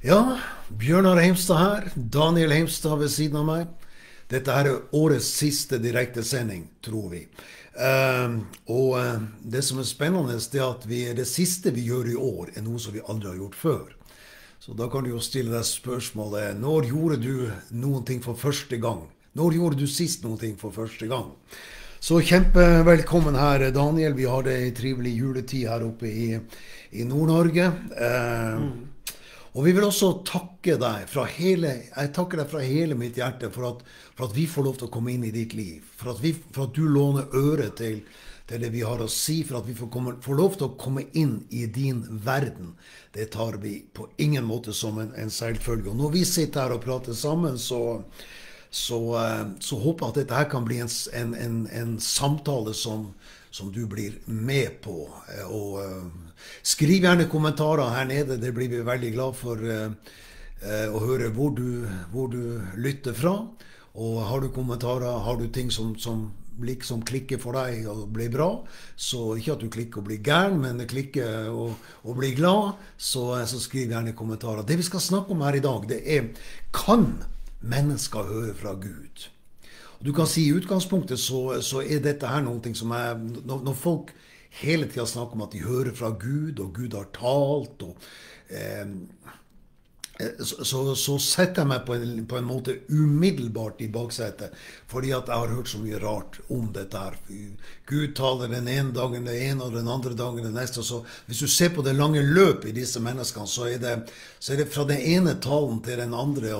Ja, Bjørnar Heimstad her. Daniel Heimstad ved siden av meg. Dette her er årets siste direktesending, tror vi. Det som er spennende, er at det siste vi gjør i år, er noe som vi aldri har gjort før. Så da kan du jo stille deg spørsmålet, når gjorde du noen ting for første gang? Når gjorde du sist noen ting for første gang? Så kjempevelkommen her, Daniel. Vi har det i trivelig juletid her oppe i Nord-Norge. Og vi vil også takke deg jeg takker deg fra hele mitt hjerte for at vi får lov til å komme inn i ditt liv. For at du låner øret til det vi har å si, for at vi får lov til å komme inn i din verden. Det tar vi på ingen måte som en selvfølge. Og når vi sitter her og prater sammen, så håper jeg at dette her kan bli en samtale som du blir med på. Skriv gjerne kommentarer her nede, det blir vi veldig glad for å høre hvor du lytter fra. Og har du kommentarer, har du ting som klikker for deg og blir bra, så ikke at du klikker og blir gæren, men klikker og blir glad, så skriv gjerne kommentarer. Det vi skal snakke om her i dag, det er: kan mennesker høre fra Gud? Og du kan si i utgangspunktet så er dette her noe som er, når folk hele tiden snakker om at de hører fra Gud, og Gud har talt, så setter jeg meg på en måte umiddelbart i baksetet, fordi at jeg har hørt så mye rart om dette her. Gud taler den ene dagen det ene, og den andre dagen det neste. Så hvis du ser på det lange løpet i disse menneskene, så er det fra den ene talen til den andre,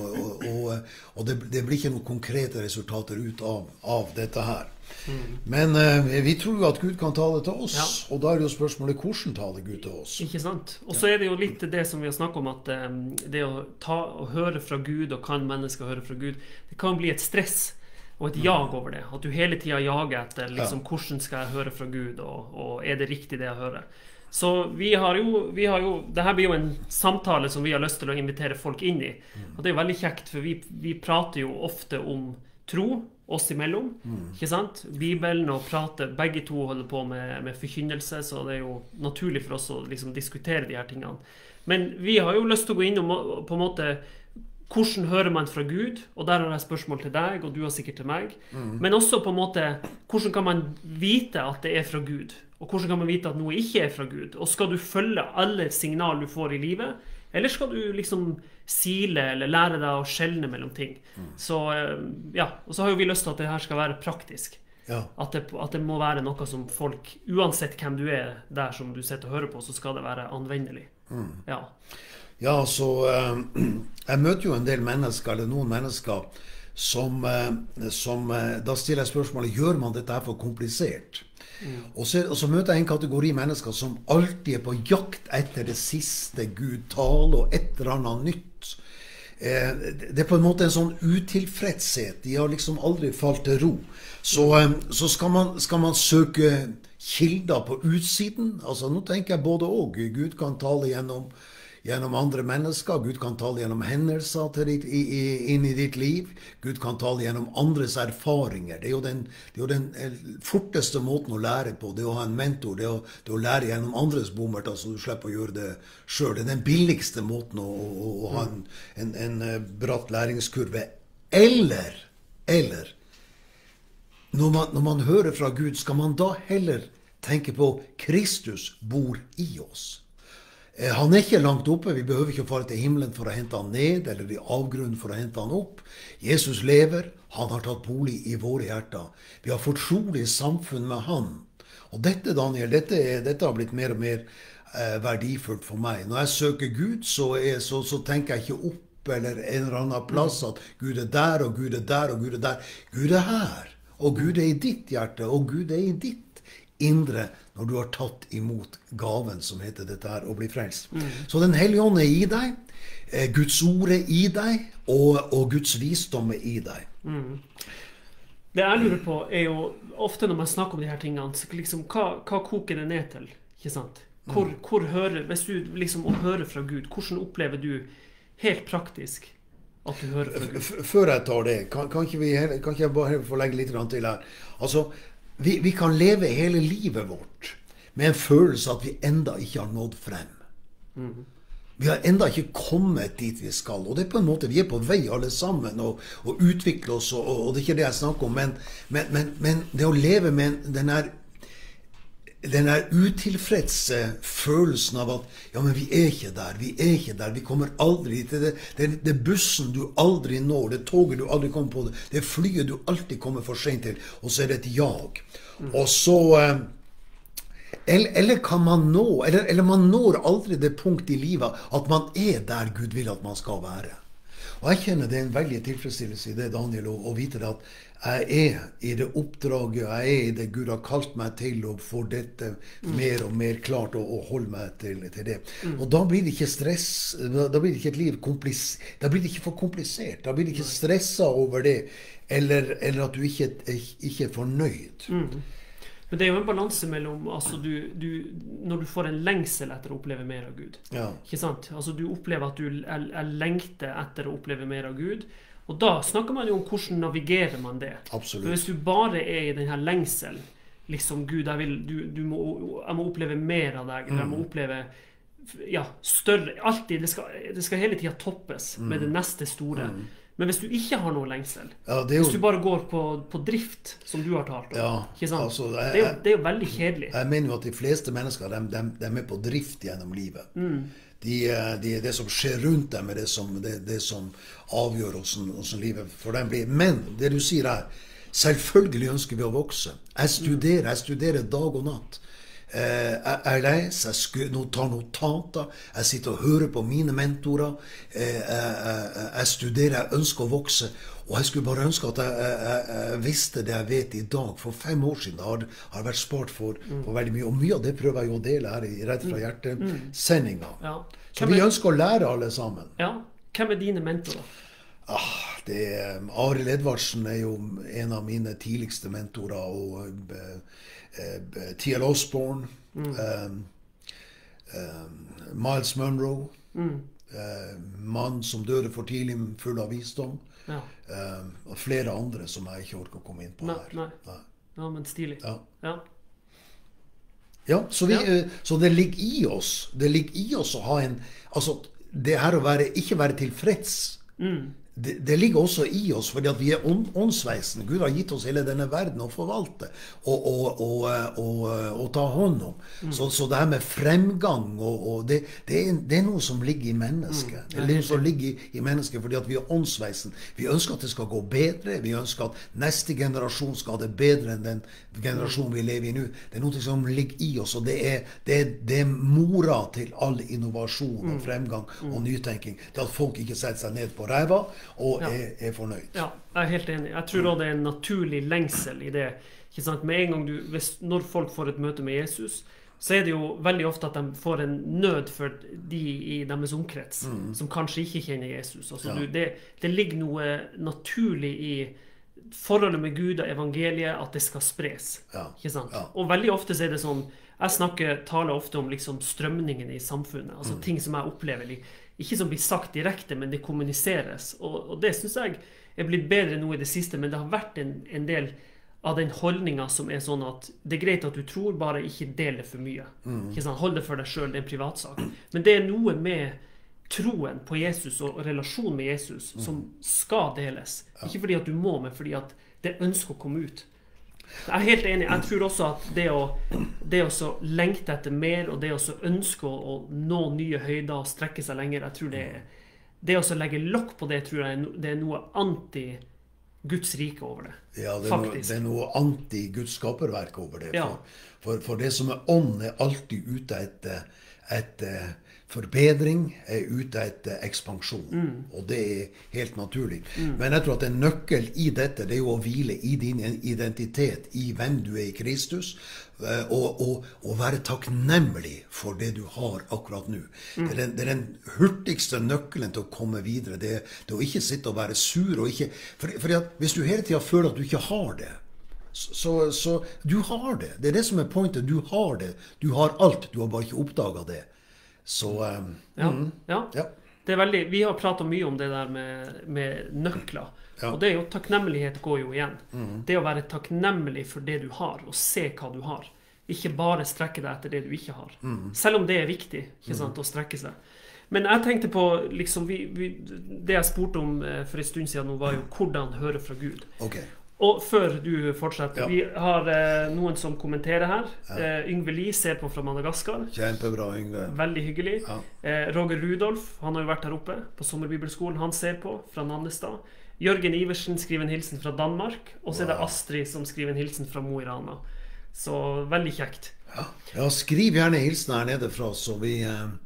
og det blir ikke noen konkrete resultater ut av dette her. Men vi tror jo at Gud kan tale til oss, ja. Og da er det jo spørsmålet: hvordan taler Gud til oss? Ikke sant? Og så er det jo litt det som vi har snakket om, at det å høre fra Gud, og kan mennesker høre fra Gud, det kan bli et stress og et jag over det. At du hele tiden jager etter liksom, hvordan skal jeg høre fra Gud, og er det riktig det jeg hører? Så vi har jo dette blir jo en samtale som vi har lyst til å invitere folk inn i. Og det er veldig kjekt, for vi prater jo ofte om tro oss imellom, ikke sant? Bibelen og prate, begge to holder på med forkynnelse, så det er jo naturlig for oss å liksom diskutere de her tingene. Men vi har jo lyst til å gå inn og på en måte, hvordan hører man fra Gud? Og der har jeg spørsmål til deg, og du har sikkert til meg. Men også på en måte, hvordan kan man vite at det er fra Gud? Og hvordan kan man vite at noe ikke er fra Gud? Og skal du følge alle signal du får i livet? Eller skal du liksom sile eller lære deg å skjelne mellom ting? Så ja, og så har jo vi lyst til at det her skal være praktisk. Ja. At det må være noe som folk, uansett hvem du er der som du sitter og hører på, så skal det være anvendelig. Ja, så jeg møter jo en del mennesker, eller noen mennesker, som da stiller jeg spørsmålet: gjør man dette her for komplisert? Og så møter jeg en kategori mennesker som alltid er på jakt etter det siste Gud taler, og et eller annet nytt. Det er på en måte en sånn utilfredshet. De har liksom aldri falt til ro. Så skal man søke kilder på utsiden. Altså, nå tenker jeg både og. Gud kan tale gjennom andre mennesker. Gud kan tale gjennom hendelser inn i ditt liv. Gud kan tale gjennom andres erfaringer. Det er jo den forteste måten å lære på. Det å ha en mentor, det å lære gjennom andres bommerter, så du slipper å gjøre det selv. Det er den billigste måten å ha en bratt læringskurve. Eller når man hører fra Gud, skal man da heller tenke på Kristus bor i oss. Han er ikke langt oppe, vi behøver ikke fare til himmelen for å hente han ned, eller i avgrunnen for å hente han opp. Jesus lever, han har tatt bolig i våre hjerter. Vi har fortrolig samfunn med han. Og dette, Daniel, dette har blitt mer og mer verdifullt for meg. Når jeg søker Gud, så tenker jeg ikke opp eller en eller annen plass at Gud er der, og Gud er der, og Gud er der. Gud er her, og Gud er i ditt hjerte, og Gud er i ditt indre, når du har tatt imot gaven som heter dette her, å bli frelst. Så den hellige ånd er i deg, Guds ord er i deg, og Guds visdom er i deg. Det jeg lurer på er jo, ofte når man snakker om de her tingene, så liksom, hva koker det ned til, ikke sant? Hvis du liksom hører fra Gud, hvordan opplever du helt praktisk at du hører fra Gud? Før jeg tar det, kan ikke jeg bare få legge litt til her? Altså, vi kan leve hele livet vårt med en følelse at vi enda ikke har nådd frem. Vi har enda ikke kommet dit vi skal, og det på en måte, vi på vei alle sammen, og utvikle oss, og det ikke det jeg snakker om, men det å leve med den utilfredse følelsen av at, ja, men vi ikke der, vi kommer aldri til det bussen du aldri når, det toget du aldri kommer på, det flyet du alltid kommer for sent til, og så det et jag. Og så... Eller kan man nå, eller man når aldri det punkt i livet at man der Gud vil at man skal være. Og jeg kjenner det en veldig tilfredsstillelse i det, Daniel, å vite det at jeg i det oppdraget, jeg i det Gud har kalt meg til, og får dette mer og mer klart å holde meg til det. Og da blir det ikke stress, da blir det ikke et liv da blir det ikke for komplisert, da blir det ikke stresset over det, eller at du ikke fornøyd. Men det jo en balanse mellom, altså når du får en lengsel etter å oppleve mer av Gud. Ja. Ikke sant? Altså du opplever at du lengter etter å oppleve mer av Gud. Og da snakker man jo om hvordan navigerer man det. Absolutt. For hvis du bare i denne lengsel, liksom Gud, jeg må oppleve mer av deg, eller jeg må oppleve større, alltid, det skal hele tiden toppes med det neste store. Men hvis du ikke har noe lengsel, hvis du bare går på drift, som du har talt om, ikke sant? Altså, det jo veldig kjedelig. Jeg mener jo at de fleste mennesker, de på drift gjennom livet. Det som skjer rundt dem, det som avgjør hvordan livet for dem blir. Men det du sier selvfølgelig ønsker vi å vokse. Jeg studerer dag og natt. Jeg leser, jeg tar notater, jeg sitter og hører på mine mentorer, jeg studerer, jeg ønsker å vokse, og jeg skulle bare ønske at jeg visste det jeg vet i dag. For 5 år siden har jeg vært spart for veldig mye, og mye av det prøver jeg jo å dele her i Rett fra hjertet-sendingen. Ja. Så vi ønsker å lære alle sammen. Ja, hvem dine mentorer? Arild Edvardsen jo en av mine tidligste mentorer, og T.L. Osborne, Miles Monroe, mann som døde for tidlig, full av visdom, og flere andre som jeg ikke orker å komme inn på her. Nei. Ja, men stilig. Ja, så det ligger i oss. Det ligger i oss å ha det her å ikke være tilfreds. Det ligger også i oss, fordi at vi åndsveisen. Gud har gitt oss hele denne verden å forvalte og ta hånd om. Så det her med fremgang, det noe som ligger i mennesket. Det er noe som ligger i mennesket fordi at vi åndsveisen. Vi ønsker at det skal gå bedre. Vi ønsker at neste generasjon skal ha det bedre enn den generasjonen vi lever i nå. Det er noe som ligger i oss, og det er mora til all innovasjon og fremgang og nytenking. Det at folk ikke setter seg ned på ræva og fornøyd. Ja, jeg helt enig. Jeg tror også det en naturlig lengsel i det. Ikke sant? Med en gang når folk får et møte med Jesus, så det jo veldig ofte at de får en nød for de i deres omkrets, som kanskje ikke kjenner Jesus. Altså, det ligger noe naturlig i forholdet med Gud og evangeliet, at det skal spres. Ikke sant? Og veldig ofte så det sånn, jeg taler ofte om liksom strømningen i samfunnet, altså ting som jeg opplever, ikke som blir sagt direkte, men det kommuniseres. Og det synes jeg blitt bedre nå i det siste, men det har vært en del av den holdningen som sånn at det greit at du tror, bare ikke del det for mye. Ikke sant? Hold det for deg selv, det en privatsak. Men det noe med troen på Jesus og relasjonen med Jesus som skal deles. Ikke fordi at du må, men fordi at det ønsker å komme ut. Jeg helt enig. Jeg tror også at det å lengte etter mer, og det å ønske å nå nye høyder og strekke seg lenger, jeg tror det å legge lokk på det, tror jeg det noe anti Guds rike over det. Ja, det noe anti Guds skaperverk over det. For det som ånd alltid ute etter forbedring, ute etter ekspansjon. Og det helt naturlig. Men jeg tror at en nøkkel i dette, det jo å hvile i din identitet, i hvem du i Kristus, og være takknemlig for det du har akkurat nå. Det den hurtigste nøkkelen til å komme videre. Det å ikke sitte og være sur, og ikke, for hvis du hele tiden føler at du ikke har det, så du har det. Det det som pointet. Du har det. Du har alt. Du har bare ikke oppdaget det. Så det veldig, vi har pratet mye om det der med nøkler, og det jo takknemlighet går jo igjen. Det å være takknemlig for det du har, og se hva du har. Ikke bare strekke deg etter det du ikke har. Selv om det er viktig, ikke sant, å strekke seg. Men jeg tenkte på, liksom, det jeg spurte om for en stund siden nå, var jo hvordan høre fra Gud. Okay. Og før du fortsetter, vi har noen som kommenterer her. Yngve Lie ser på fra Madagaskar. Kjempebra, Yngve. Veldig hyggelig. Roger Rudolf, han har jo vært her oppe på Sommerbibelskolen, han ser på fra Nannestad. Jørgen Iversen skriver en hilsen fra Danmark, og så er det Astrid som skriver en hilsen fra Mo i Rana. Så veldig kjekt. Ja, skriv gjerne hilsen her nede fra, så vi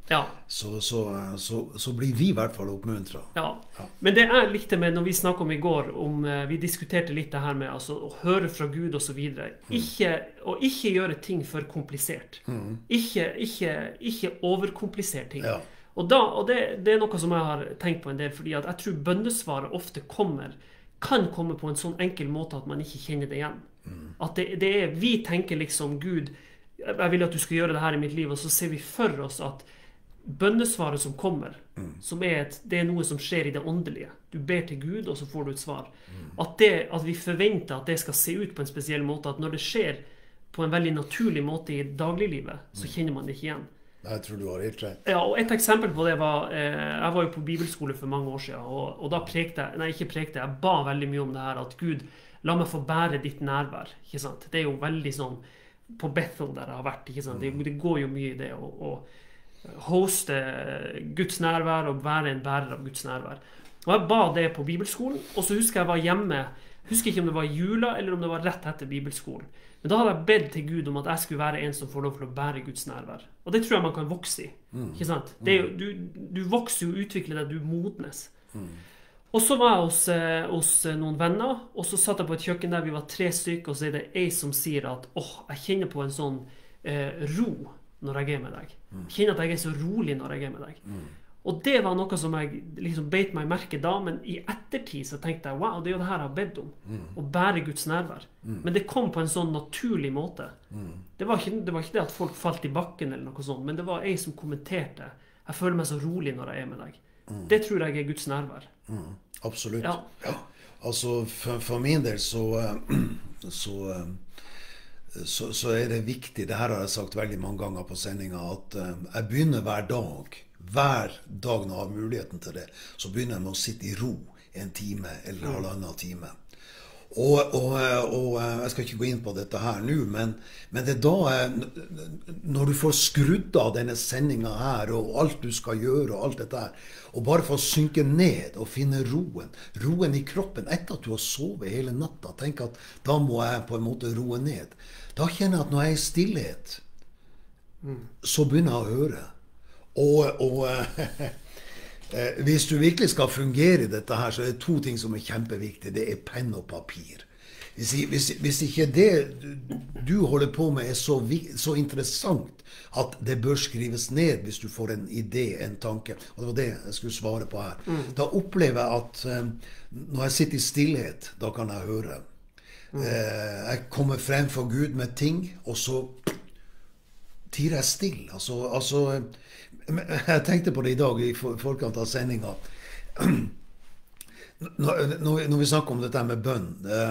så blir vi i hvert fall oppmuntret. Ja. Men det jeg likte med når vi snakket om i går, vi diskuterte litt det her med altså, å høre fra Gud og så videre. Ikke gjøre ting for komplisert. Ikke overkomplisere ting. Ja. Og det er noe som jeg har tenkt på en del, fordi at jeg tror bønnesvaret ofte kan komme på en sånn enkel måte at man ikke kjenner det igjen. At vi tenker liksom, Gud, jeg vil at du skal gjøre det her i mitt liv, og så ser vi for oss at bønnesvaret som kommer, det er noe som skjer i det åndelige. Du ber til Gud, og så får du et svar. At vi forventer at det skal se ut på en spesiell måte, at når det skjer på en veldig naturlig måte i dagliglivet, så kjenner man det ikke igjen. Jeg tror du har helt rett. Ja, og et eksempel på det var, jeg var jo på bibelskole for mange år siden, og da jeg ba veldig mye om det her, at Gud, la meg få bære ditt nærvær, ikke sant? Det er jo veldig sånn, på Bethel der jeg har vært, ikke sant? Det går jo mye i det å hoste Guds nærvær og være en bærer av Guds nærvær. Og jeg ba det på bibelskolen, og så husker jeg var hjemme, husker ikke om det var i jula eller om det var rett etter bibelskolen. Men da hadde jeg bedt til Gud om at jeg skulle være en som får lov til å bære Guds nærvær. Og det tror jeg man kan vokse i, ikke sant? Det er jo, du vokser jo og utvikler deg, du modnes. Og så var jeg hos noen venner, og så satt jeg på et kjøkken der vi var 3 stykker, og så er det en som sier at jeg kjenner på en sånn ro når jeg er med deg. Jeg kjenner at jeg er så rolig når jeg er med deg. Og det var noe som jeg liksom beit meg merke da, men i ettertid så tenkte jeg, wow, det er jo det her jeg har bedt om, å bære Guds nærvær. Men det kom på en sånn naturlig måte. Det var ikke det at folk falt i bakken eller noe sånt, men det var en som kommenterte, jeg føler meg så rolig når jeg er med deg. Det tror jeg er Guds nærvær. Absolutt. Ja. Altså, for min del så er det viktig, det her har jeg sagt veldig mange ganger på sendinga, at jeg begynner hver dag når jeg har muligheten til det, så begynner jeg med å sitte i ro en time eller halvannen time. Og jeg skal ikke gå inn på dette her nå, men det er da, når du får skrudd av denne sendinga her, og alt du skal gjøre, og alt dette her, og bare få synke ned og finne roen i kroppen, etter at du har sovet hele natta, tenk at da må jeg på en måte roe ned. Da kjenner jeg at når jeg er i stillhet, så begynner jeg å høre. Hvis du virkelig skal fungere i dette her, så er det 2 ting som er kjempeviktige. Det er penn og papir. Hvis ikke det du holder på med er så interessant at det bør skrives ned hvis du får en idé, en tanke, og det var det jeg skulle svare på her, da opplever jeg at når jeg sitter i stillhet, da kan jeg høre. Jeg kommer frem for Gud med ting, og så tier jeg stille. Altså jeg tenkte på det i dag i forkant av sendinga. Når vi snakker om dette med bønn,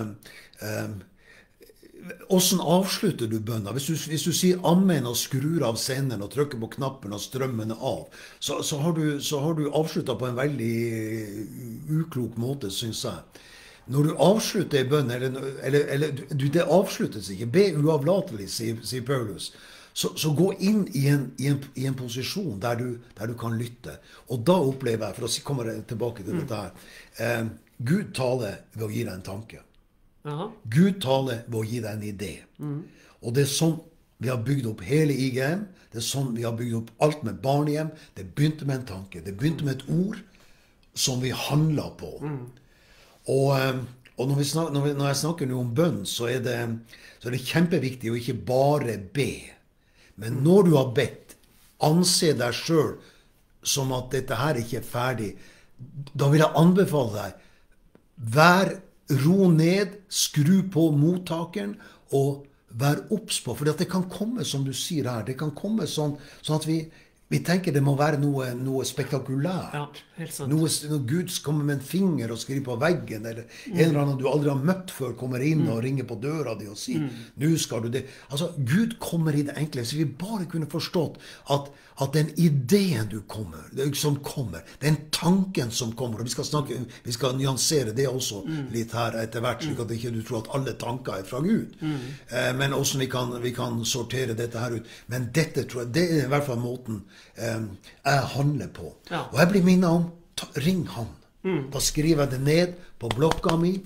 hvordan avslutter du bønna? Hvis du sier amen og skrur av senderen og trykker på knappen og strømmen er av, så har du avsluttet på en veldig uklok måte, synes jeg. Når du avslutter i bønn, det avsluttes ikke, be uavlatelig, sier Paulus. Så gå inn i en posisjon der du kan lytte. Og da opplever jeg, for å komme tilbake til dette her, Gud taler ved å gi deg en tanke. Gud taler ved å gi deg en idé. Og det er sånn vi har bygd opp hele IGM. Det er sånn vi har bygd opp alt med barnehjem. Det begynte med en tanke. Det begynte med et ord som vi handler på. Og når jeg snakker nå om bønn, så er det kjempeviktig å ikke bare be. Men når du har bedt, anse deg selv som at dette her ikke er ferdig, da vil jeg anbefale deg, ro ned, skru på mottakeren, og vær obs på, for det kan komme, som du sier her, det kan komme sånn at vi Vi tenker det må være noe spektakulært. Ja, helt sant. Når Gud kommer med en finger og skriver på veggen, eller en eller annen du aldri har møtt før kommer inn og ringer på døra di og sier, nå skal du det. Altså, Gud kommer i det enkle. Så vi bare kunne forstått at den ideen som kommer, den tanken som kommer, og vi skal nyansere det også litt her etter hvert, slik at ikke du tror at alle tanker er fra Gud. Men også vi kan sortere dette her ut. Men dette tror jeg, det er i hvert fall måten jeg handler på. Ja. Og jeg blir minnet om, ring han. Da skriver jeg det ned på blokka mi.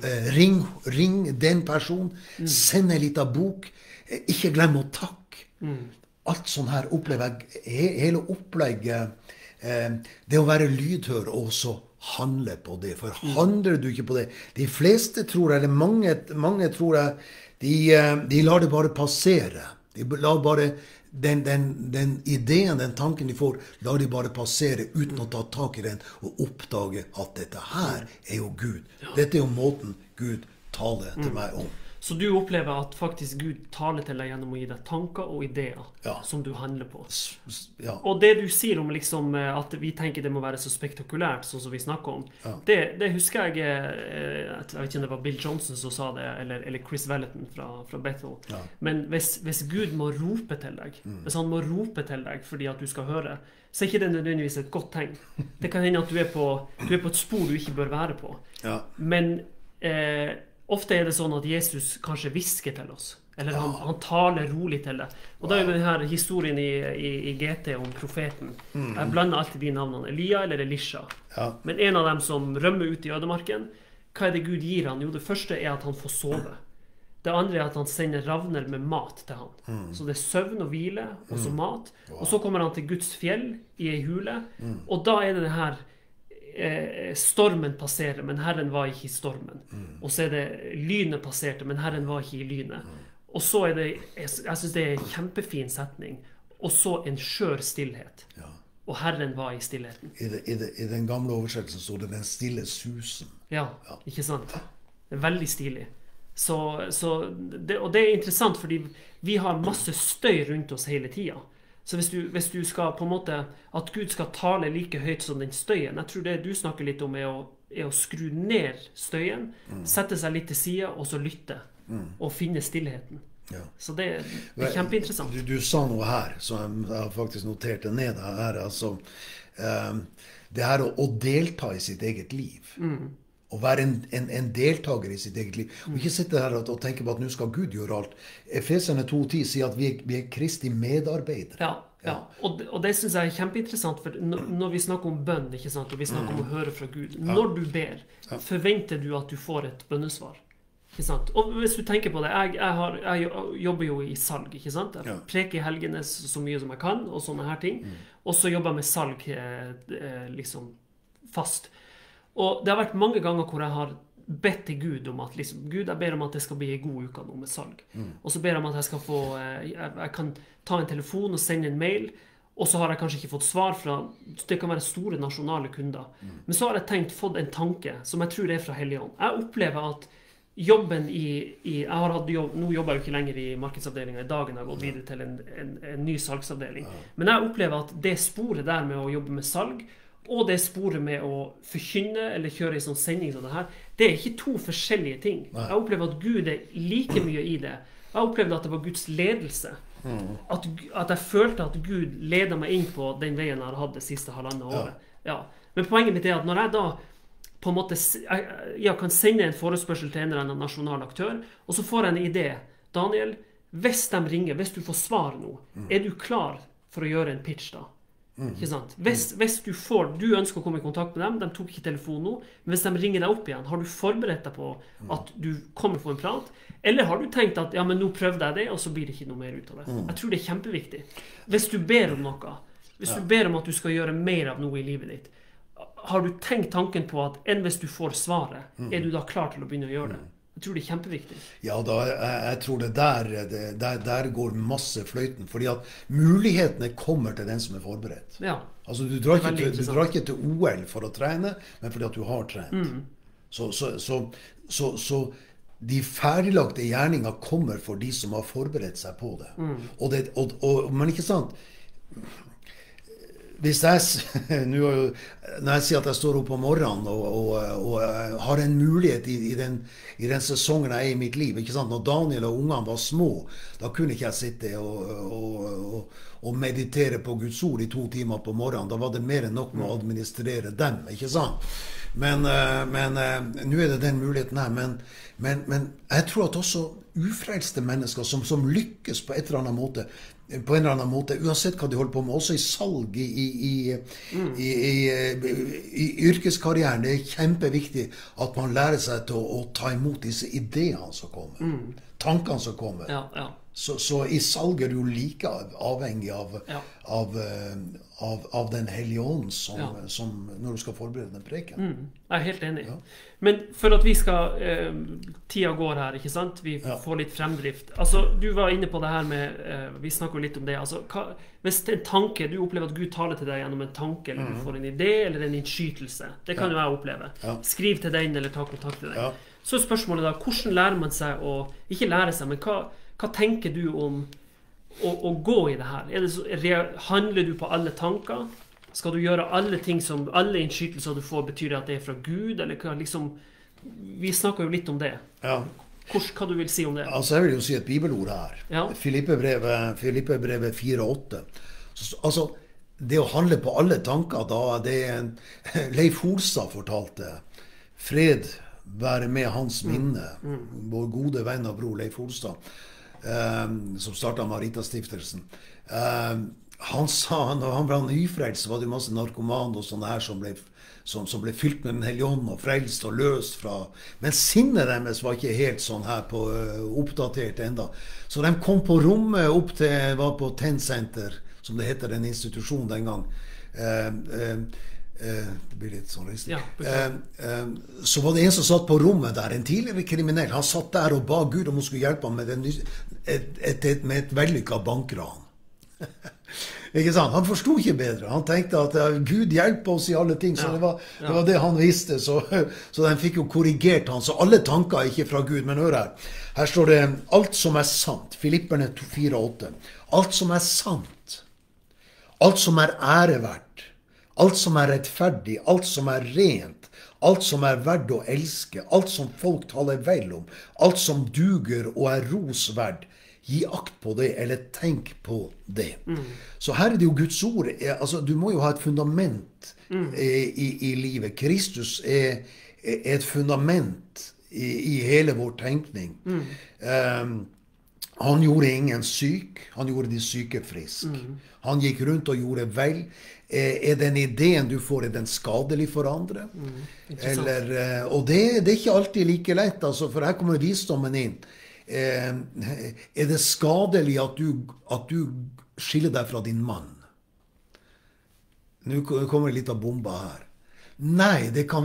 Ring den personen. Send en liten bok. Ikke glem å takke. Alt sånn her opplever jeg, hele opplegget, det å være lydhør og også handle på det. For handler du ikke på det, de fleste tror jeg, eller mange tror jeg, de lar det bare passere. De lar bare den ideen, den tanken de får, lar de bare passere uten å ta tak i den og oppdage at dette her er jo Gud. Dette er jo måten Gud taler til meg om. Så du opplever at faktisk Gud taler til deg gjennom å gi deg tanker og ideer som du handler på. Ja. Og det du sier om liksom, at vi tenker det må være så spektakulært, sånn som vi snakker om, det husker jeg vet ikke om det var Bill Johnson som sa det, eller Chris Vallotton fra Bethel. Ja. Men hvis Gud må rope til deg, hvis han må rope til deg fordi at du skal høre, så er ikke det nødvendigvis et godt tegn. Det kan hende at du er på et spor du ikke bør være på. Ja. Men ofte er det sånn at Jesus kanskje hvisker til oss, eller han taler rolig til deg. Og da er jo denne historien i GT om profeten. Jeg blander alltid de navnene, Elia eller Elisha. Ja. Men en av dem som rømmer ut i ødemarken, hva er det Gud gir han? Jo, det første er at han får sove. Det andre er at han sender ravner med mat til han. Så det er søvn og hvile, og så mat. Og så kommer han til Guds fjell i en hule, og da er det her stormen passerer, men Herren var ikke i stormen. Og så er det lynet passerte, men Herren var ikke i lynet. Og så er det, jeg synes det er en kjempefin setning, og så en skjør stillhet. Ja. Og Herren var i stillheten. I den gamle oversettelsen så det den stille susen. Ja, ikke sant? Det er veldig stilig. Og det er interessant, fordi vi har masse støy rundt oss hele tiden. Så hvis du skal på en måte, at Gud skal tale like høyt som den støyen, jeg tror det du snakker litt om er å skru ned støyen, sette seg litt til siden, og så lytte, og finne stillheten. Ja. Så det er kjempeinteressant. Du sa noe her, så jeg har faktisk notert det ned her, altså, det her å delta i sitt eget liv. Å være en deltaker i sitt eget liv. Og ikke sitte her og tenke på at nå skal Gud gjøre alt. Efeserne 2:10 sier at vi er Kristi medarbeidere. Ja. Og det synes jeg er kjempeinteressant, for når vi snakker om bønn, ikke sant, og vi snakker om å høre fra Gud, når du ber, forventer du at du får et bønnesvar. Ikke sant? Og hvis du tenker på det, jeg jobber jo i salg, ikke sant? Jeg preker i helgene så mye som jeg kan, og sånne her ting. Og så jobber jeg med salg liksom fast. Og det har vært mange ganger hvor jeg har bedt til Gud om at liksom, Gud, jeg ber om at det skal bli en god uke nå med salg. Og så ber jeg om at jeg skal få, jeg kan ta en telefon og sende en mail, og så har jeg kanskje ikke fått svar fra, det kan være store nasjonale kunder. Men så har jeg fått en tanke, som jeg tror er fra Helligånd. Jeg opplever at jobben jeg har hatt jobb, nå jobber jeg jo ikke lenger i markedsavdelingen, i dagen har jeg gått videre til en ny salgsavdeling. Men jeg opplever at det sporet der med å jobbe med salg, og det sporet med å forkynne eller kjøre i sånn sending som det her, det er ikke to forskjellige ting. Jeg opplever at Gud er like mye i det. Jeg opplevde at det var Guds ledelse. At jeg følte at Gud ledet meg inn på den veien jeg har hatt det siste halvandet året. Ja. Men poenget mitt er at når jeg da på en måte jeg kan sende en forespørsel til en eller annen nasjonal aktør, og så får jeg en idé. Daniel, hvis de ringer, hvis du får svar nå, er du klar for å gjøre en pitch da? Ikke sant? Hvis du ønsker å komme i kontakt med dem, de tok ikke telefonen nå, men hvis de ringer deg opp igjen, har du forberedt deg på at du kommer på en prat, eller har du tenkt at ja, men nå prøvde jeg det, og så blir det ikke noe mer ut av det? Jeg tror det er kjempeviktig. Hvis du ber om noe, hvis du ber om at du skal gjøre mer av noe i livet ditt, har du tenkt tanken på at enn hvis du får svaret, er du da klar til å begynne å gjøre det? Jeg tror det er kjempeviktig. Ja, jeg tror der går masse fløyten, fordi at mulighetene kommer til den som er forberedt. Ja. Altså, du drar ikke til OL for å trene, men fordi at du har trent. Så de ferdiglagte gjerninger kommer for de som har forberedt seg på det. Men ikke sant, Hvis når jeg sier at jeg står opp om morgenen og har en mulighet i den sesongen jeg er i mitt liv, ikke sant? Når Daniel og ungene var små, da kunne ikke jeg sitte og meditere på Guds ord i 2 timer på morgenen. Da var det mer enn nok med å administrere dem, ikke sant? Men nå er det den muligheten her. Men jeg tror at også ufrelste mennesker som lykkes på en eller annen måte, uansett hva de holder på med, også i salg, i yrkeskarrieren, det er kjempeviktig at man lærer seg til å ta imot disse ideene som kommer, tankene som kommer. Ja, ja. Så i salg er du like avhengig av den hellige ånd som når du skal forberede den preken. Jeg er helt enig. Ja. Men for at vi skal tida går her, ikke sant? Vi får litt fremdrift. Altså, du var inne på det her med vi snakker jo litt om det. Altså, hvis det er en tanke, du opplever at Gud taler til deg gjennom en tanke, eller du får en idé eller en innskytelse. Det kan jo jeg oppleve. Skriv til den eller ta kontakt til den. Så er spørsmålet da, hvordan lærer man seg å ikke lære seg, men hva tenker du om å gå i det her? Handler du på alle tanker? Skal du gjøre alle ting som alle innskytelser du får, betyr det at det er fra Gud? Eller hva, liksom, vi snakker jo litt om det. Ja. Hva du vil si om det? Altså, jeg vil jo si et bibelord her. Ja. Filippebrevet 4:8. Altså, det å handle på alle tanker, da det er Leif Holstad fortalte. Fred være med hans minne. Vår gode venn og bror Leif Holstad. Som startet Marita-stiftelsen. Han sa, når han var nyfrelst, så var det masse narkoman og sånne her som ble fylt med den hellige ånd og frelst og løst fra. Men sinnet deres var ikke helt sånn her oppdatert enda. Så de kom på rommet var på Tenn-senter, som det heter, den institusjonen den gang. Det blir litt sånn ristig. Så var det en som satt på rommet der, en tidligere kriminell. Han satt der og ba Gud om hun skulle hjelpe ham med et vellykket bankran. Ikke sant? Han forstod ikke bedre. Han tenkte at Gud hjelper oss i alle ting, så det var det han visste. Så de fikk jo korrigert han. Så alle tanker er ikke fra Gud, men hør her. Her står det alt som er sant. Filipperne 4:8. Alt som er sant. Alt som er æreverdt. Alt som er rettferdig, alt som er rent, alt som er verdt å elske, alt som folk taler vel om, alt som duger og er rosverd, gi akt på det, eller tenk på det. Så her er det jo Guds ord. Altså, du må jo ha et fundament i livet. Kristus er et fundament i hele vår tenkning. Han gjorde ingen syk, han gjorde de syke frisk. Han gikk rundt og gjorde vel. Er den ideen du får, er den skadelig for andre? Og det er ikke alltid like lett, altså, for her kommer visdommen inn. Er det skadelig at du skiller deg fra din mann? Nå kommer litt av bomba her. Nei, det kan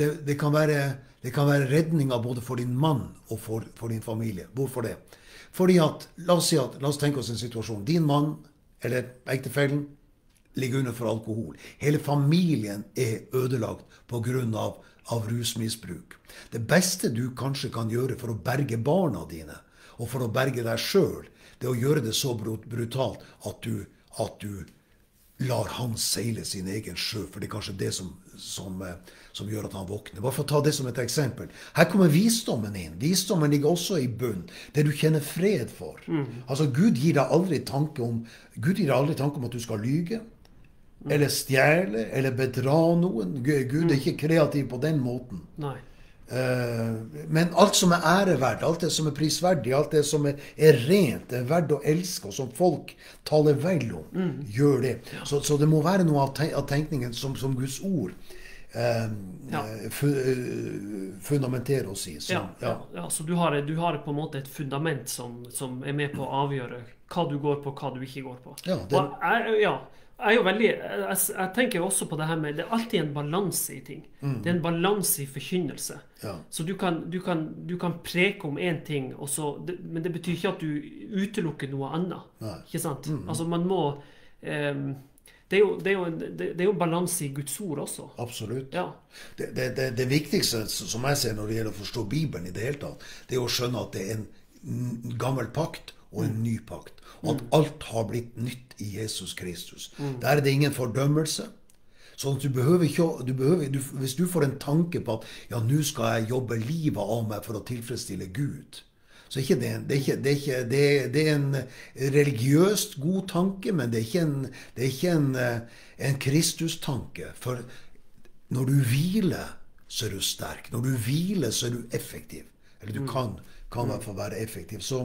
være redninga både for din mann og for din familie. Hvorfor det? Fordi at, la oss tenke oss en situasjon. Din mann, eller ektefellen, ligger under for alkohol. Hele familien er ødelagt på grunn av rusmisbruk. Det beste du kanskje kan gjøre for å berge barna dine, og for å berge deg selv, det er å gjøre det så brutalt at du lar han seile sin egen sjø, for det er kanskje det som gjør at han våkner. Bare for å ta det som et eksempel. Her kommer visdommen inn. Visdommen ligger også i bunn. Det du kjenner fred for. Altså, Gud gir deg aldri tanke om at du skal lyge, eller stjele, eller bedra noen. Gud er ikke kreativ på den måten. Nei. Men alt som er æreverd, alt det som er prisverdig, alt det som er rent, er verdt å elske, og som folk taler vel om, gjør det. Så det må være noe av tenkningen som Guds ord fundamenterer oss i. Så du har på en måte et fundament som er med på å avgjøre hva du går på, hva du ikke går på. Jeg tenker også på det her med, det er alltid en balanse i ting. Det er en balanse i forkynnelse. Så du kan preke om en ting, men det betyr ikke at du utelukker noe annet. Ikke sant? Altså man må, det er jo balanse i Guds ord også. Absolutt. Ja. Det viktigste som jeg ser når det gjelder å forstå Bibelen i det hele tatt, det er å skjønne at det er en gammel pakt og en ny pakt. Og at alt har blitt nytt i Jesus Kristus. Der er det ingen fordømmelse. Sånn at hvis du får en tanke på at ja, nå skal jeg jobbe livet av meg for å tilfredsstille Gud, så det er en religiøst god tanke, men det er ikke en Kristus-tanke. For når du hviler, så er du sterk. Når du hviler, så er du effektiv. Eller du kan i hvert fall være effektiv. Så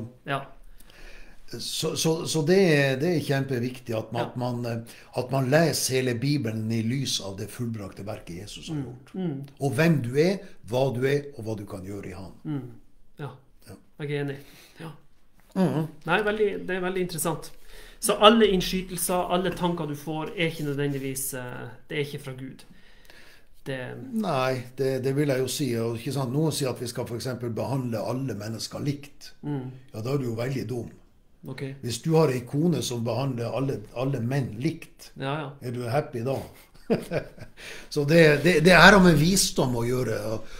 det er kjempeviktig at man leser hele Bibelen i lys av det fullbrakte verket Jesus har gjort. Og hvem du er, og hva du kan gjøre i han. Ja, jeg er enig. Ja. Nei, det er veldig interessant. Så alle innskytelser, alle tanker du får, er ikke nødvendigvis, det er ikke fra Gud. Nei, det vil jeg jo si. Og ikke sant? Noen sier at vi skal for eksempel behandle alle mennesker likt. Ja, da er du jo veldig dum. Okay. Hvis du har en kone som behandler alle menn likt, er du happy da? Så det er med visdom å gjøre,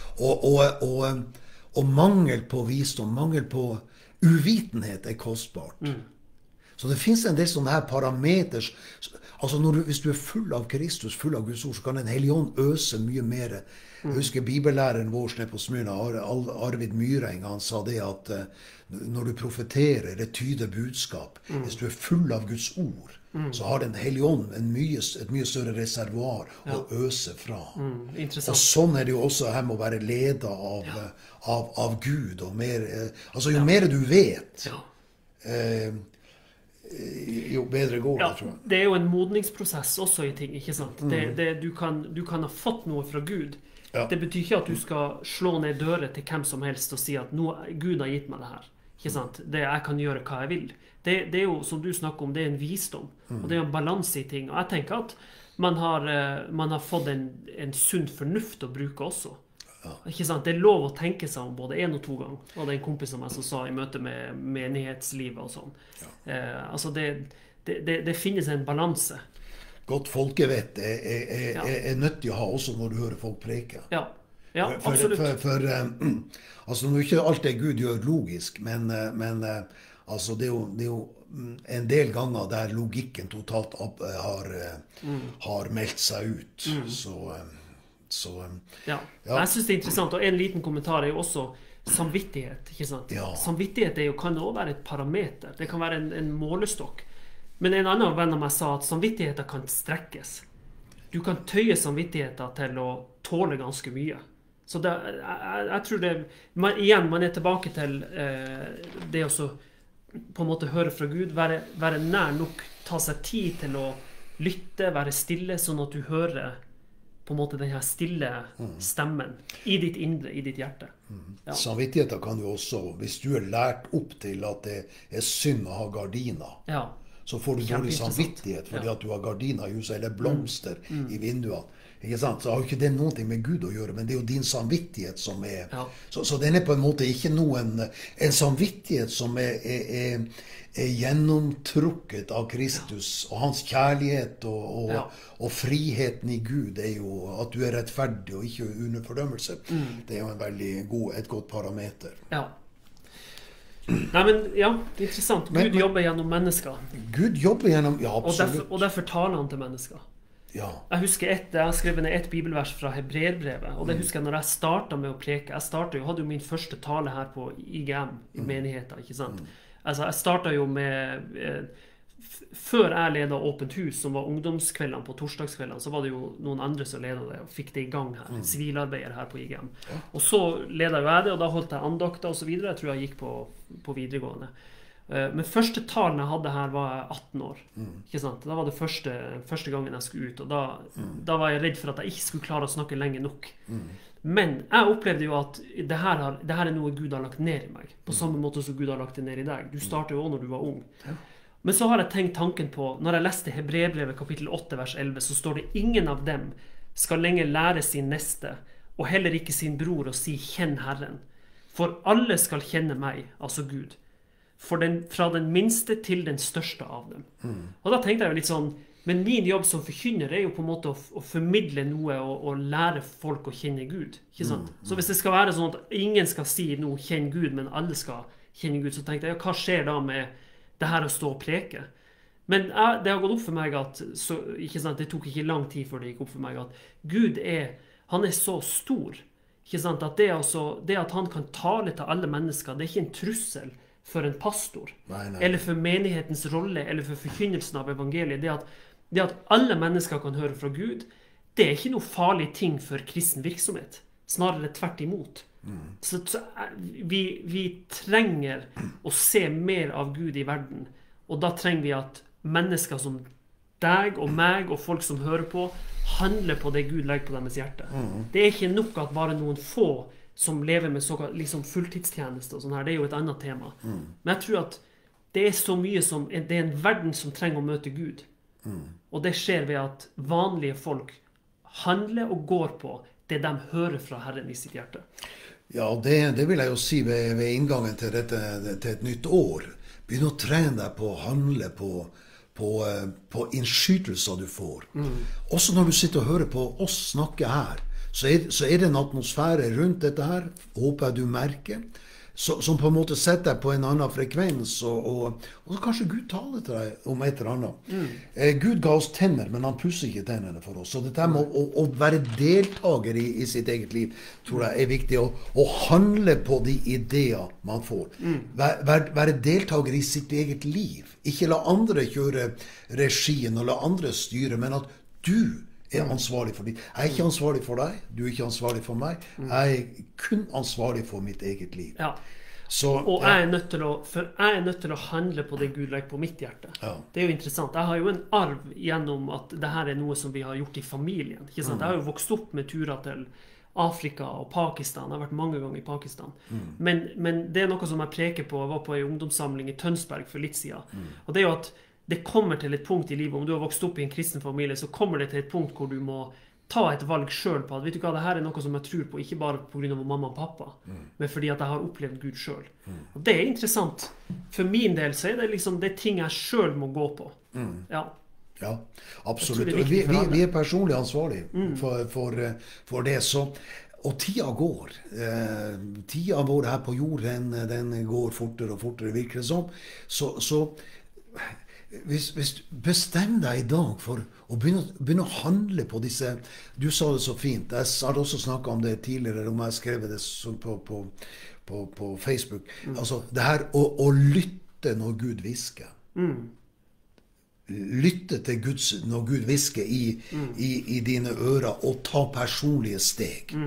og mangel på visdom, mangel på uvitenhet er kostbart. Så det finnes en del sånne her parameters. Altså hvis du er full av Kristus, full av Guds ord, så kan Den hellige ånd øse mye mer. Jeg husker bibellæreren vår nede på Smyrna, Arvid Myreng, han sa det at når du profeterer, det tyder budskap. Hvis du er full av Guds ord, så har Den hellige ånd et mye større reservoar å øse fra. Og sånn er det jo også her med å være ledet av Gud. Og mer, altså jo mer du vet, jo bedre går det, tror jeg. Det er jo en modningsprosess også i ting, ikke sant? Du kan ha fått noe fra Gud. Det betyr ikke at du skal slå ned dører til hvem som helst og si at Gud har gitt meg det her. Ikke sant? Jeg kan gjøre hva jeg vil. Det er jo, som du snakker om, det er en visdom. Og det er en balanse i ting. Og jeg tenker at man har fått en sunn fornuft å bruke også. Ikke sant? Det er lov å tenke seg om både 1 og 2 ganger. Og det er en kompis som jeg sa i møte med menighetslivet og sånn. Altså det finnes en balanse. Godt folkevett er nødvendig å ha også når du hører folk preke. Ja, absolutt. For altså nå er ikke alt det Gud gjør logisk, men altså det er jo en del ganger der logikken totalt har meldt seg ut. Jeg synes det er interessant, og en liten kommentar er jo også samvittighet, ikke sant? Samvittighet kan også være et parameter, det kan være en målestokk. Men en annen venn av meg sa at samvittigheter kan strekkes. Du kan tøye samvittigheter til å tåle ganske mye. Så jeg tror man er tilbake til det å på en måte høre fra Gud, være nær nok, ta seg tid til å lytte, være stille, sånn at du hører på en måte denne stille stemmen i ditt indre, i ditt hjerte. Samvittigheter kan jo også, hvis du er lært opp til at det er synd å ha gardiner, så får du dårlig samvittighet fordi at du har gardiner i huset, eller blomster i vinduene. Ikke sant? Så har jo ikke det noe med Gud å gjøre, men det er jo din samvittighet som er... Så den er på en måte ikke en samvittighet som er gjennomtrukket av Kristus, og hans kjærlighet og friheten i Gud er jo at du er rettferdig og ikke under fordømmelse. Det er jo et godt parameter. Nei, men interessant. Gud jobber gjennom mennesker. Gud jobber gjennom, absolutt. Og derfor taler han til mennesker. Jeg husker jeg har skrevet ned et bibelvers fra Hebreerbrevet, og det husker jeg når jeg startet med å preke. Jeg hadde jo min første tale her på IGM, i menigheten, ikke sant? Altså, jeg startet jo med... Før jeg ledet Åpent hus, som var ungdomskveldene på torsdagskveldene, så var det jo noen andre som ledet det, og fikk det i gang her, sivilarbeider her på IGM. Og så ledet jo jeg det, og da holdt jeg andakter og så videre. Jeg tror jeg gikk på videregående. Men første talen jeg hadde her var 18 år, ikke sant? Da var det første gangen jeg skulle ut, og da var jeg redd for at jeg ikke skulle klare å snakke lenge nok. Men jeg opplevde jo at det her er noe Gud har lagt ned i meg, på samme måte som Gud har lagt det ned i deg. Du startet jo også når du var ung. Men så har jeg tenkt tanken på, når jeg leste Hebreerbrevet kapittel 8, vers 11, så står det: ingen av dem skal lenger lære sin neste, og heller ikke sin bror, å si «kjenn Herren». For alle skal kjenne meg, altså Gud. Fra den minste til den største av dem. Og da tenkte jeg jo litt sånn, men min jobb som forkynner er jo på en måte å formidle noe og lære folk å kjenne Gud, ikke sant? Så hvis det skal være sånn at ingen skal si noe «kjenn Gud», men alle skal kjenner Gud, så tenkte jeg, ja, hva skjer da med det her å stå og preke? Men det har gått opp for meg at, ikke sant, det tok ikke lang tid før det gikk opp for meg at Gud han så stor, ikke sant, at det at han kan tale til alle mennesker, det ikke en trussel for en pastor, eller for menighetens rolle, eller for forkynnelsen av evangeliet. Det at alle mennesker kan høre fra Gud, det ikke noe farlig ting for kristen virksomhet. Snarere tvert imot. Så vi trenger å se mer av Gud i verden, og da trenger vi at mennesker som deg og meg og folk som hører på, handler på det Gud legger på deres hjerte. Det ikke nok at bare noen få som lever med såkalt liksom fulltidstjeneste og sånn her, det jo et annet tema. Men jeg tror at det så mye som, det en verden som trenger å møte Gud. Og det skjer ved at vanlige folk handler og går på det de hører fra Herren i sitt hjerte. Ja, det vil jeg jo si ved inngangen til et nytt år. Begynn å trene deg på å handle på innskytelser du får. Også når du sitter og hører på oss snakke her, så det en atmosfære rundt dette her, håper jeg du merker, som på en måte setter deg på en annen frekvens, og så kanskje Gud taler til deg om et eller annet. Gud ga oss tenner, men han pusser ikke tennene for oss. Så dette med å være deltaker i sitt eget liv, tror jeg viktig, å handle på de ideer man får. Være deltaker i sitt eget liv. Ikke la andre kjøre regien, og la andre styre, men at du ansvarlig for dem. Jeg ikke ansvarlig for deg, du ikke ansvarlig for meg. Jeg kun ansvarlig for mitt eget liv. Ja. Og jeg nødt til å handle på det Gud legger på mitt hjerte. Ja. Det jo interessant. Jeg har jo en arv gjennom at det her noe som vi har gjort i familien. Ikke sant? Jeg har jo vokst opp med turer til Afrika og Pakistan. Jeg har vært mange ganger i Pakistan. Men det noe som jeg preker på. Jeg var på en ungdomssamling i Tønsberg for litt siden. Og det jo at det kommer til et punkt i livet, om du har vokst opp i en kristen familie, så kommer det til et punkt hvor du må ta et valg selv på at, vet du hva, det her noe som jeg tror på, ikke bare på grunn av mamma og pappa, men fordi at jeg har opplevd Gud selv. Og det interessant. For min del så det liksom det ting jeg selv må gå på. Ja, absolutt. Vi personlig ansvarlige for det, så og tida går. Tida vår her på jorden, den går fortere og fortere, virker det som. Så hvis du bestemmer deg i dag for å begynne å handle på disse, du sa det så fint, jeg har også snakket om det tidligere, om jeg skrev det på Facebook, altså det her å lytte når Gud hvisker. Lytte til Gud når Gud hvisker i dine ører, og ta personlige steg.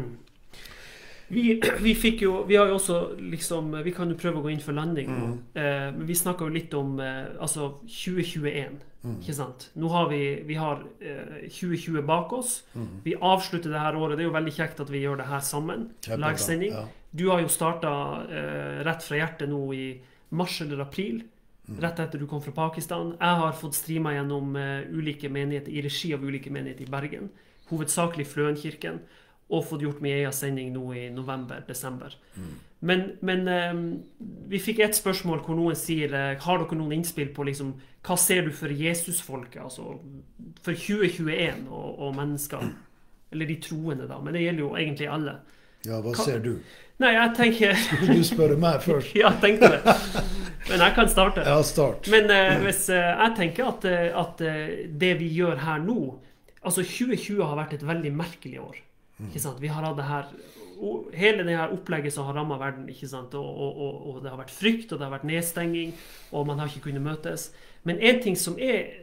Vi har jo også liksom, vi kan jo prøve å gå inn for landing nå. Men vi snakket jo litt om altså 2021, ikke sant? Nå har vi har 2020 bak oss. Vi avslutter det her året. Det er jo veldig kjekt at vi gjør det her sammen. Live-sending. Du har jo startet rett fra hjertet nå i mars eller april. Rett etter du kom fra Pakistan. Jeg har fått streamet gjennom ulike menigheter, i regi av ulike menigheter i Bergen. Hovedsakelig Fløenkirken. Og fått gjort min egen sending nå i november-desember. Men vi fikk et spørsmål hvor noen sier, har dere noen innspill på liksom, hva ser du for Jesus-folket, altså for 2021 og mennesker, eller de troende da, men det gjelder jo egentlig alle. Ja, hva ser du? Nei, jeg tenker... Skulle du spørre meg først? Ja, jeg tenkte det. Men jeg kan starte. Ja, start. Men hvis jeg tenker at det vi gjør her nå, altså 2020 har vært et veldig merkelig år. Ikke sant? Vi har hatt det her, hele det her opplegget som har rammet verden, ikke sant? Og det har vært frykt, og det har vært nedstenging, og man har ikke kunnet møtes. Men en ting som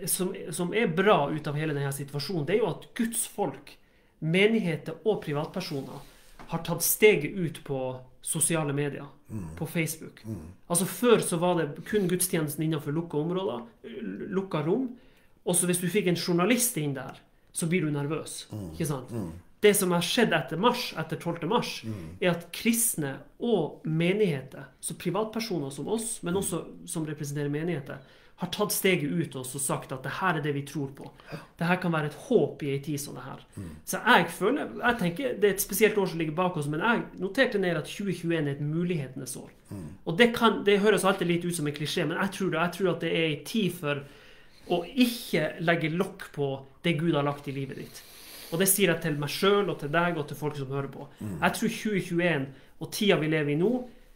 bra ut av hele denne situasjonen, det jo at Guds folk, menigheter og privatpersoner, har tatt steget ut på sosiale medier, på Facebook. Altså før så var det kun gudstjenesten innenfor lukket områder, lukket rom, og så hvis du fikk en journalist inn der, så blir du nervøs, ikke sant? Det som har skjedd etter 12. mars, at kristne og menigheter, så privatpersoner som oss, men også som representerer menigheter, har tatt steget ut og sagt at det her det vi tror på. Det her kan være et håp i en tid som det her. Så jeg tenker, det et spesielt år som ligger bak oss, men jeg noterte ned at 2021 et mulighetenes år. Og det høres alltid litt ut som en klisjé, men jeg tror at det en tid for å ikke legge lokk på det Gud har lagt i livet ditt. Og det sier jeg til meg selv, og til deg, og til folk som hører på. Jeg tror 2021, og tida vi lever i nå,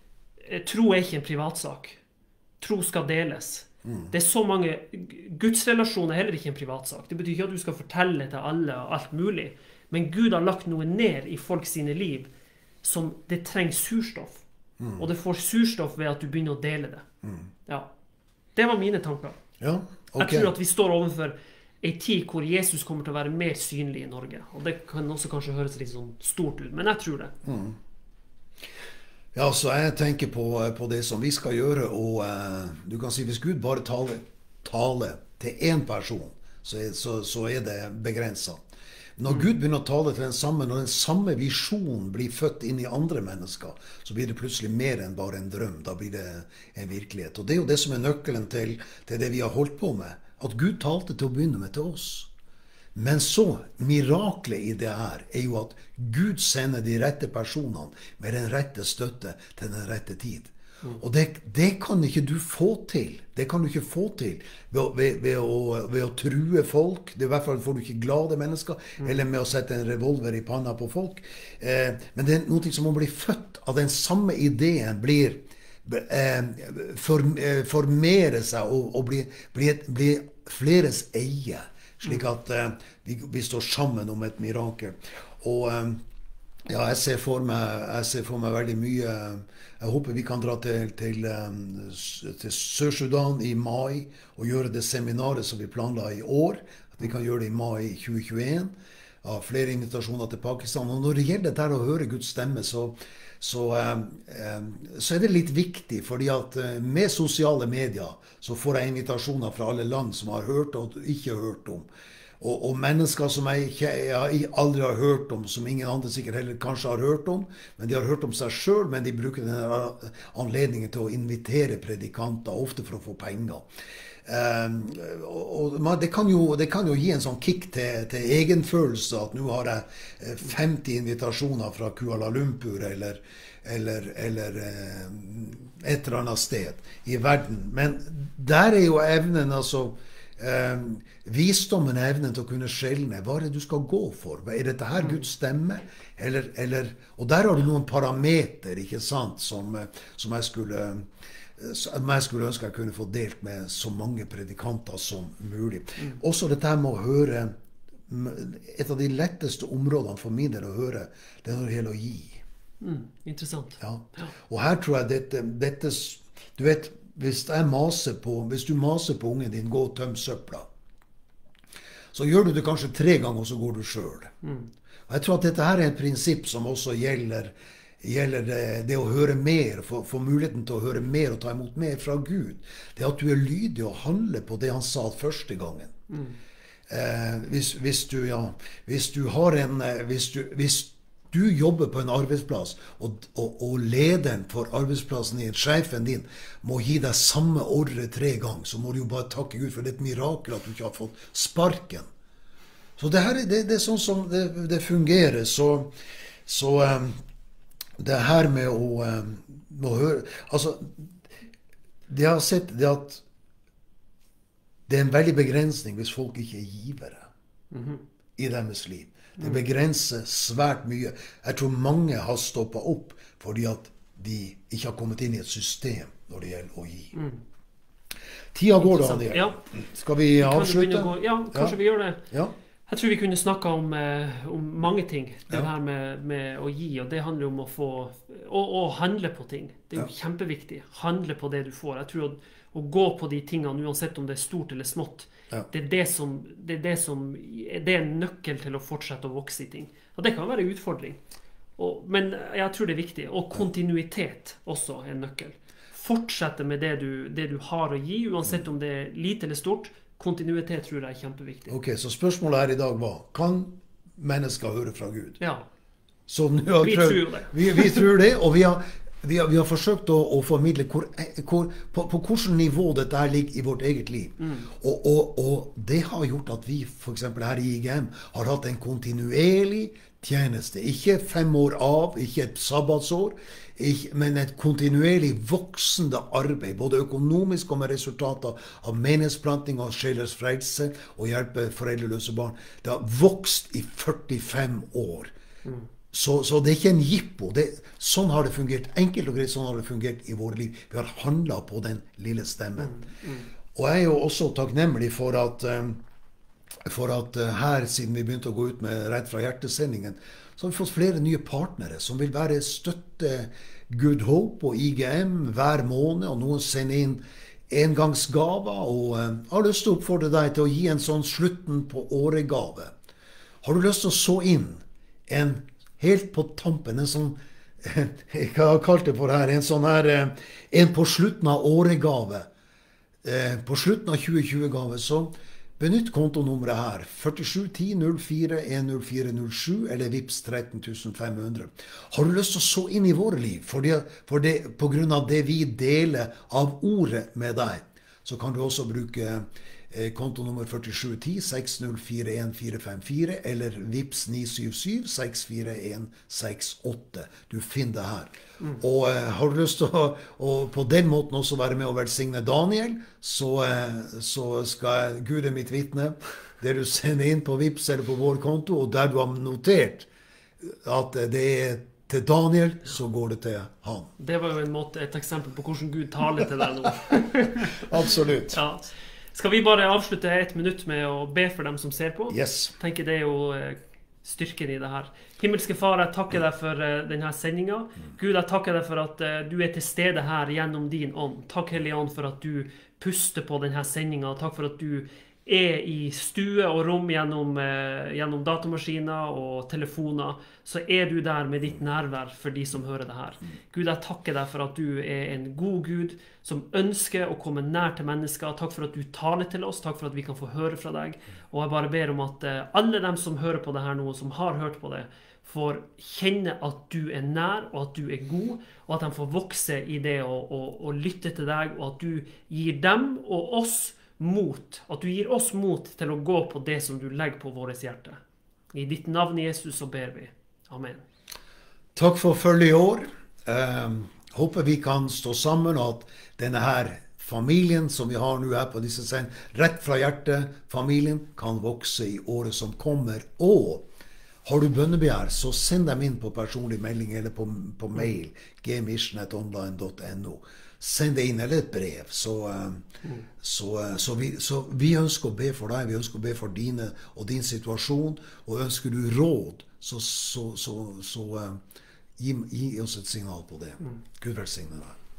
tro er ikke en privatsak. Tro skal deles. Det er så mange Gudsrelasjoner er heller ikke en privatsak. Det betyr ikke at du skal fortelle til alle og alt mulig. Men Gud har lagt noe ned i folk sine liv som det trenger surstoff. Og det får surstoff ved at du begynner å dele det. Ja. Det var mine tanker. Ja, ok. Jeg tror at vi står overfor en tid hvor Jesus kommer til å være mer synlig i Norge. Og det kan også kanskje høres litt sånn stort ut, men jeg tror det. Ja, så jeg tenker på det som vi skal gjøre, og du kan si hvis Gud bare taler til en person, så er det begrenset. Når Gud begynner å tale til den samme, når den samme visjonen blir født inn i andre mennesker, så blir det plutselig mer enn bare en drøm. Da blir det en virkelighet. Og det er jo det som er nøkkelen til det vi har holdt på med. At Gud talte til å begynne med til oss. Men så, miraklet i det her er jo at Gud sender de rette personene med den rette støtte til den rette tid. Og det kan ikke du få til. Det kan du ikke få til ved å true folk. Det er i hvert fall får du ikke glade mennesker, eller med å sette en revolver i panna på folk. Men det er noe som må bli født av den samme ideen formere seg og bli fleres eie, slik at vi står sammen om et mirakel. Og ja, jeg ser for meg veldig mye. Jeg håper vi kan dra til Sør-Sudan i mai og gjøre det seminaret som vi planla i år. At vi kan gjøre det i mai 2021. Ja, flere invitasjoner til Pakistan. Og når det gjelder dette å høre Guds stemme, så er det litt viktig, fordi at med sosiale medier så får jeg invitasjoner fra alle land som har hørt og ikke hørt om. Og mennesker som jeg aldri har hørt om, som ingen andre sikkert heller kanskje har hørt om, men de har hørt om seg selv, men de bruker denne anledningen til å invitere predikanter, ofte for å få penger. Og det kan jo gi en sånn kick til egenfølelse, at nå har jeg 50 invitasjoner fra Kuala Lumpur, eller et eller annet sted i verden. Men der er jo evnen, altså, visdommen er evnen til å kunne skjelne. Hva er det du skal gå for? Er dette her Guds stemme? Og der har du noen parameter, ikke sant, som jeg skulle ønske jeg kunne få delt med så mange predikanter som mulig. Også dette med å høre, et av de letteste områdene for min del å høre, det er når det gjelder å gi. Interessant. Ja. Og her tror jeg dette du vet, hvis du maser på ungen din, gå og tøm søpla, så gjør du det kanskje 3 ganger, og så går du selv. Og jeg tror at dette her er et prinsipp som også gjelder det å høre mer, få muligheten til å høre mer og ta imot mer fra Gud. Det at du er lydig og handler på det han sa første gangen. Hvis du jobber på en arbeidsplass, og lederen for arbeidsplassen din, sjefen din, må gi deg samme ordre 3 ganger, så må du jo bare takke Gud for det er et mirakel at du ikke har fått sparken. Så det er sånn som det fungerer. Så det her med å høre, altså, det jeg har sett, det at det er en veldig begrensning hvis folk ikke er givere i deres liv. Det begrenser svært mye. Jeg tror mange har stoppet opp fordi at de ikke har kommet inn i et system når det gjelder å gi. Tida går da, Daniel. Ja. Skal vi avslutte? Ja, kanskje vi gjør det. Ja. Jeg tror vi kunne snakket om mange ting. Det her med å gi, og det handler om å få å handle på ting. Det er jo kjempeviktig. Handle på det du får. Jeg tror å gå på de tingene, uansett om det er stort eller smått, det er en nøkkel til å fortsette å vokse i ting. Og det kan være en utfordring. Men jeg tror det er viktig. Og kontinuitet også er en nøkkel. Fortsette med det du har å gi, uansett om det er lite eller stort. Kontinuitet tror jeg er kjempeviktig. Ok, så spørsmålet her i dag var, kan mennesker høre fra Gud? Ja. Så vi tror det. Vi tror det, og vi har forsøkt å formidle på hvilket nivå dette her ligger i vårt eget liv. Og det har gjort at vi, for eksempel her i IGM, har hatt en kontinuerlig tjeneste. Ikke 5 år av, ikke et sabbatsår, men et kontinuerlig voksende arbeid, både økonomisk og med resultater av menighetsplanting og sjelers frelse og hjelpe foreldreløse barn. Det har vokst i 45 år. Så det er ikke en jippo. Sånn har det fungert. Enkelt og greit, sånn har det fungert i våre liv. Vi har handlet på den lille stemmen. Og jeg er jo også takknemlig for at her, siden vi begynte å gå ut med Rett fra hjertesendingen, så har vi fått flere nye partnere som vil være støtte Good Hope og IGM hver måned, og noen sender inn engangsgaver, og jeg har lyst til å oppfordre deg til å gi en sånn slutten på åregave. Har du lyst til å så inn en helt på tampen, en sånn, jeg har kalt det for her, en sånn her, en på slutten av åregave, på slutten av 2020-gave, så benytt kontonummeret her, 4710410407, eller Vips 13.500. Har du lyst til å så inn i våre liv, på grunn av det vi deler av ordet med deg, så kan du også bruke kontonummer 4710604154, eller Vips 977641168. Du finner det her. Og har du lyst til å på den måten også være med og velsigne Daniel, så skal Gud er mitt vitne, det du sender inn på Vips eller på vår konto, og der du har notert at det er til Daniel, så går det til han. Det var jo et eksempel på hvordan Gud taler til deg nå. Absolutt. Ja. Skal vi bare avslutte 1 minutt med å be for dem som ser på? Yes. Jeg tenker det er jo styrken i det her. Himmelske Far, jeg takker deg for denne sendingen. Gud, jeg takker deg for at du er til stede her gjennom din ånd. Takk, Hellige Ånd, for at du puster på denne sendingen. Takk for at du er i stue og rom gjennom datamaskiner og telefoner, så er du der med ditt nærvær for de som hører det her. Gud, jeg takker deg for at du er en god Gud som ønsker å komme nær til mennesker. Takk for at du taler til oss. Takk for at vi kan få høre fra deg. Og jeg bare ber om at alle dem som hører på det her nå, som har hørt på det, får kjenne at du er nær, og at du er god, og at de får vokse i det og lytte til deg, og at du gir dem og oss mot, at du gir oss mot til å gå på det som du legger på vårt hjerte. I ditt navn, Jesus, så ber vi. Amen. Takk for følget i år. Håper vi kan stå sammen, og at denne her familien som vi har nå her på disse sendene, Rett fra hjertet-familien, kan vokse i året som kommer. Og har du bønnebegjær, så send dem inn på personlig melding eller på mail, gmission@online.no. Send det inn, eller et brev. Så vi ønsker å be for deg, vi ønsker å be for dine og din situasjon, og ønsker du råd, så gi oss et signal på det. Gud velsigne deg.